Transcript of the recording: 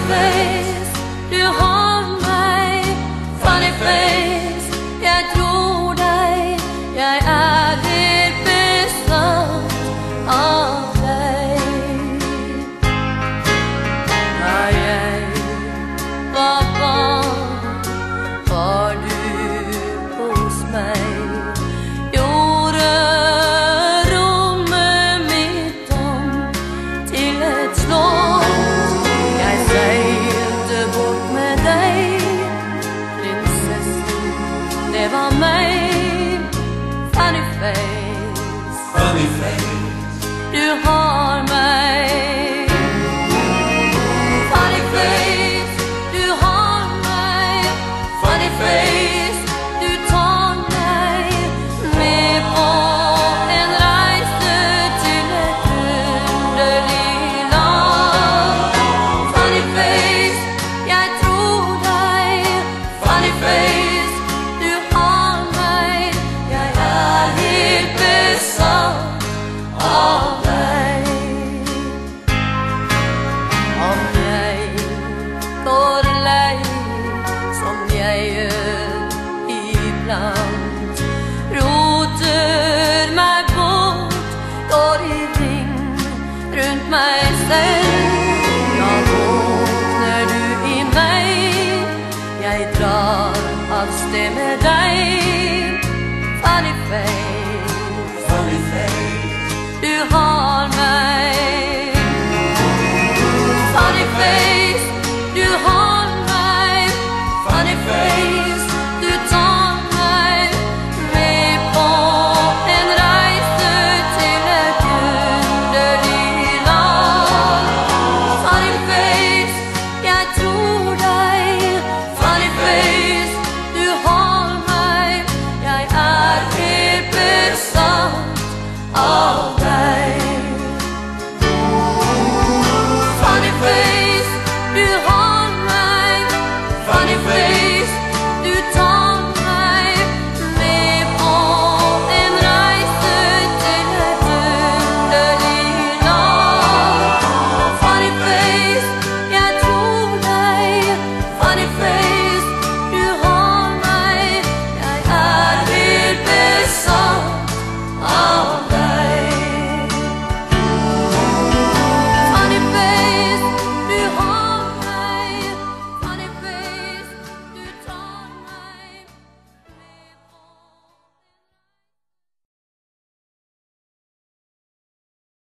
face, du har meg. Funny face, jeg tror deg. Jeg helt besatt av deg. Da jeg var barn, var du hos meg. Gjorde rommet mitt om til et slott. Jeg seilte bort med deg, prinsessen, det var meg. Funny face, du har meg. Funny face, du har meg. Funny face, du tar meg med på en reise til et underlig land. Funny face, jeg tror deg. Funny face, du har meg. Jeg helt besatt av deg. Om jeg går lei, som jeg gjør iblant, roter meg bort, går i ring rundt meg selv. Da våkner du i meg, jeg drar av sted med deg. Funny face, du har